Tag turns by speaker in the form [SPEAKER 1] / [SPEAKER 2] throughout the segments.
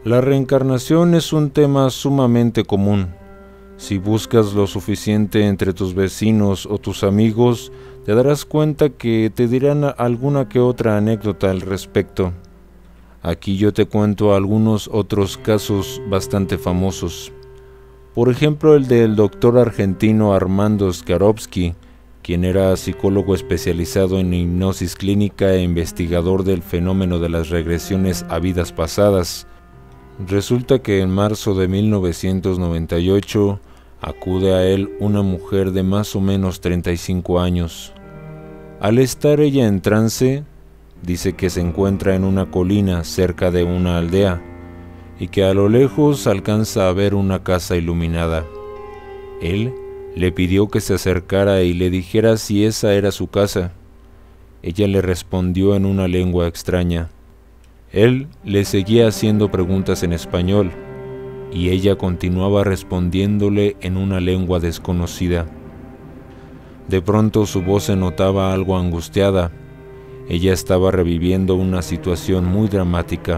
[SPEAKER 1] La reencarnación es un tema sumamente común. Si buscas lo suficiente entre tus vecinos o tus amigos, te darás cuenta que te dirán alguna que otra anécdota al respecto. Aquí yo te cuento algunos otros casos bastante famosos. Por ejemplo, el del doctor argentino Armando Schiarovsky, quien era psicólogo especializado en hipnosis clínica e investigador del fenómeno de las regresiones a vidas pasadas. Resulta que en marzo de 1998 acude a él una mujer de más o menos 35 años. Al estar ella en trance, dice que se encuentra en una colina cerca de una aldea y que a lo lejos alcanza a ver una casa iluminada. Él le pidió que se acercara y le dijera si esa era su casa. Ella le respondió en una lengua extraña. Él le seguía haciendo preguntas en español, y ella continuaba respondiéndole en una lengua desconocida. De pronto su voz se notaba algo angustiada. Ella estaba reviviendo una situación muy dramática.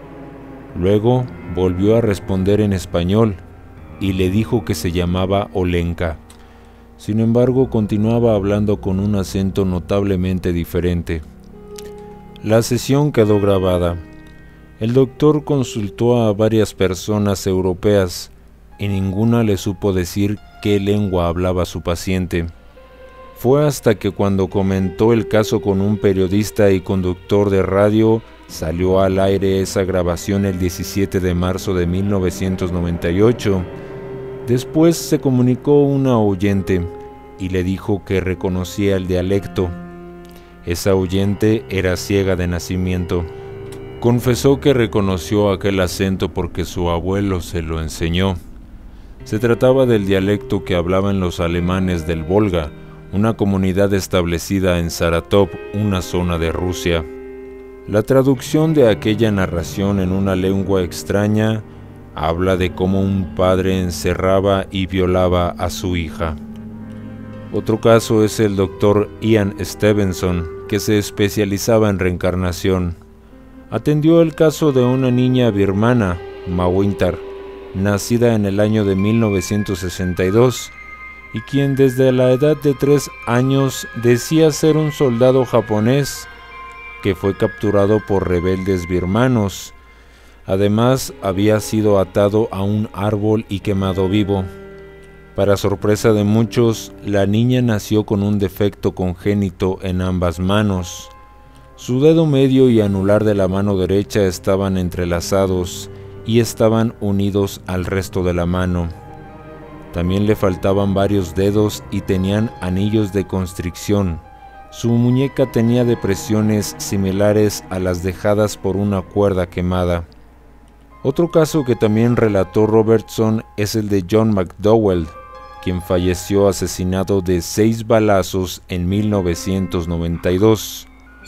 [SPEAKER 1] Luego volvió a responder en español, y le dijo que se llamaba Olenka. Sin embargo, continuaba hablando con un acento notablemente diferente. La sesión quedó grabada. El doctor consultó a varias personas europeas y ninguna le supo decir qué lengua hablaba su paciente. Fue hasta que cuando comentó el caso con un periodista y conductor de radio, salió al aire esa grabación el 17 de marzo de 1998. Después se comunicó una oyente y le dijo que reconocía el dialecto. Esa oyente era ciega de nacimiento. Confesó que reconoció aquel acento porque su abuelo se lo enseñó. Se trataba del dialecto que hablaban los alemanes del Volga, una comunidad establecida en Saratov, una zona de Rusia. La traducción de aquella narración en una lengua extraña habla de cómo un padre encerraba y violaba a su hija. Otro caso es el Dr. Ian Stevenson, que se especializaba en reencarnación. Atendió el caso de una niña birmana, Mawintar, nacida en el año de 1962, y quien desde la edad de 3 años decía ser un soldado japonés que fue capturado por rebeldes birmanos. Además, había sido atado a un árbol y quemado vivo. Para sorpresa de muchos, la niña nació con un defecto congénito en ambas manos. Su dedo medio y anular de la mano derecha estaban entrelazados y estaban unidos al resto de la mano. También le faltaban varios dedos y tenían anillos de constricción. Su muñeca tenía depresiones similares a las dejadas por una cuerda quemada. Otro caso que también relató Robertson es el de John McDowell, quien falleció asesinado de 6 balazos en 1992.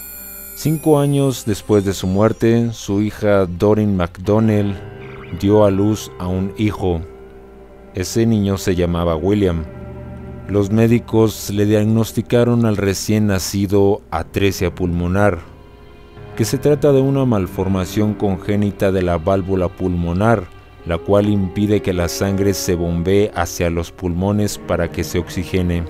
[SPEAKER 1] 5 años después de su muerte, su hija Doreen McDonnell dio a luz a un hijo. Ese niño se llamaba William. Los médicos le diagnosticaron al recién nacido atresia pulmonar, que se trata de una malformación congénita de la válvula pulmonar, la cual impide que la sangre se bombee hacia los pulmones para que se oxigene.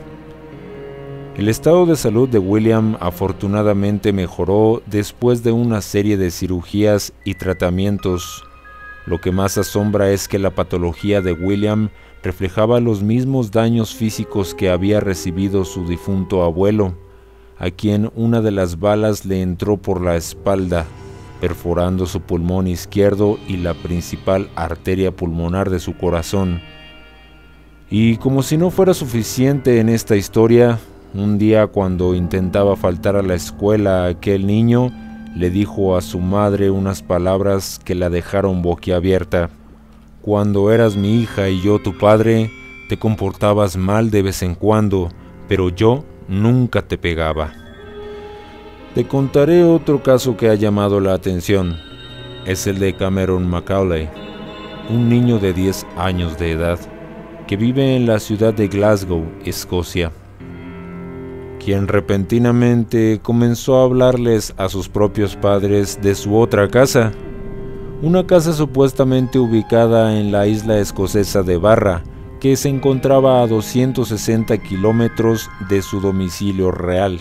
[SPEAKER 1] El estado de salud de William afortunadamente mejoró después de una serie de cirugías y tratamientos. Lo que más asombra es que la patología de William reflejaba los mismos daños físicos que había recibido su difunto abuelo, a quien una de las balas le entró por la espalda, perforando su pulmón izquierdo y la principal arteria pulmonar de su corazón. Y como si no fuera suficiente en esta historia, un día cuando intentaba faltar a la escuela, aquel niño le dijo a su madre unas palabras que la dejaron boquiabierta. Cuando eras mi hija y yo tu padre, te comportabas mal de vez en cuando, pero yo nunca te pegaba. Te contaré otro caso que ha llamado la atención. Es el de Cameron Macaulay, un niño de 10 años de edad, que vive en la ciudad de Glasgow, Escocia, quien repentinamente comenzó a hablarles a sus propios padres de su otra casa. una casa supuestamente ubicada en la isla escocesa de Barra, que se encontraba a 260 kilómetros de su domicilio real.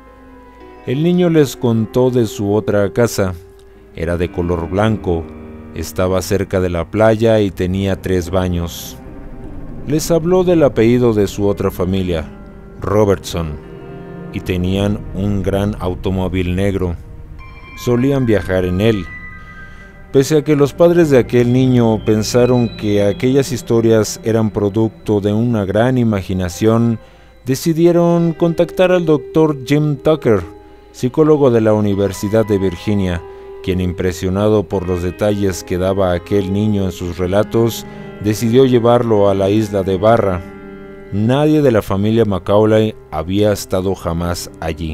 [SPEAKER 1] El niño les contó de su otra casa. Era de color blanco, estaba cerca de la playa y tenía 3 baños. Les habló del apellido de su otra familia, Robertson, y tenían un gran automóvil negro. Solían viajar en él. Pese a que los padres de aquel niño pensaron que aquellas historias eran producto de una gran imaginación, decidieron contactar al Dr. Jim Tucker, psicólogo de la Universidad de Virginia, quien, impresionado por los detalles que daba aquel niño en sus relatos, decidió llevarlo a la isla de Barra. Nadie de la familia Macaulay había estado jamás allí.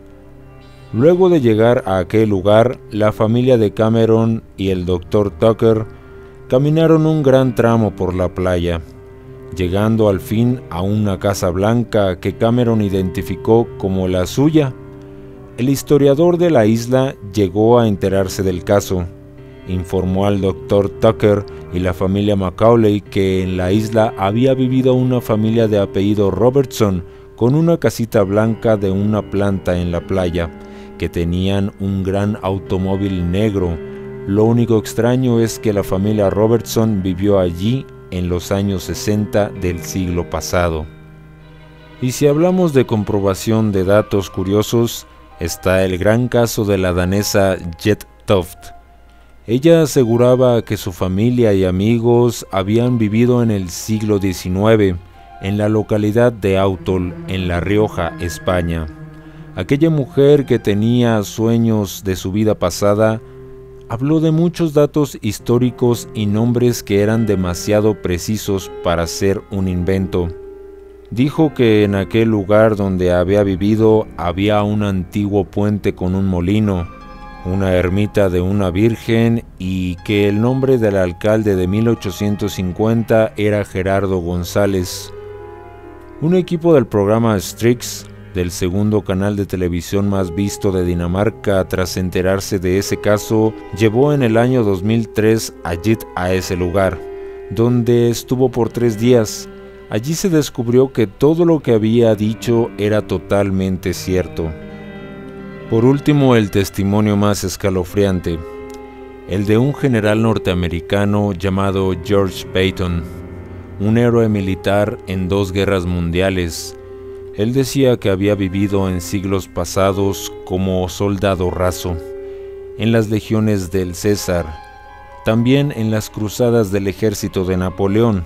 [SPEAKER 1] Luego de llegar a aquel lugar, la familia de Cameron y el Dr. Tucker caminaron un gran tramo por la playa, llegando al fin a una casa blanca que Cameron identificó como la suya. El historiador de la isla llegó a enterarse del caso, informó al Dr. Tucker y la familia Macaulay que en la isla había vivido una familia de apellido Robertson con una casita blanca de una planta en la playa, que tenían un gran automóvil negro. Lo único extraño es que la familia Robertson vivió allí en los años 60 del siglo pasado. Y si hablamos de comprobación de datos curiosos, está el gran caso de la danesa Jet Toft. Ella aseguraba que su familia y amigos habían vivido en el siglo XIX en la localidad de Autol, en La Rioja, España. Aquella mujer que tenía sueños de su vida pasada habló de muchos datos históricos y nombres que eran demasiado precisos para ser un invento. Dijo que en aquel lugar donde había vivido había un antiguo puente con un molino, una ermita de una virgen y que el nombre del alcalde de 1850 era Gerardo González. Un equipo del programa Strix, del segundo canal de televisión más visto de Dinamarca, tras enterarse de ese caso, llevó en el año 2003 a Jet a ese lugar, donde estuvo por 3 días. Allí se descubrió que todo lo que había dicho era totalmente cierto. Por último, el testimonio más escalofriante, el de un general norteamericano llamado George Patton, un héroe militar en 2 guerras mundiales. Él decía que había vivido en siglos pasados como soldado raso, en las legiones del César, también en las cruzadas del ejército de Napoleón.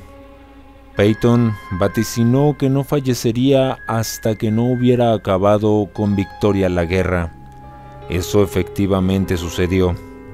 [SPEAKER 1] Patton vaticinó que no fallecería hasta que no hubiera acabado con victoria la guerra. Eso efectivamente sucedió.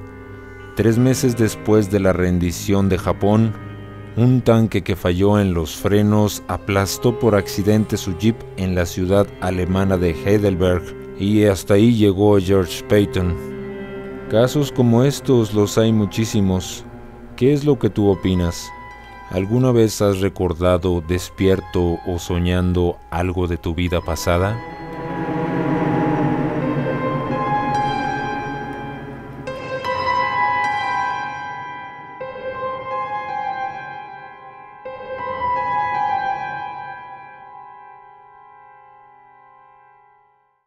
[SPEAKER 1] 3 meses después de la rendición de Japón, un tanque que falló en los frenos aplastó por accidente su jeep en la ciudad alemana de Heidelberg, y hasta ahí llegó George Patton. Casos como estos los hay muchísimos. ¿Qué es lo que tú opinas? ¿Alguna vez has recordado, despierto o soñando algo de tu vida pasada?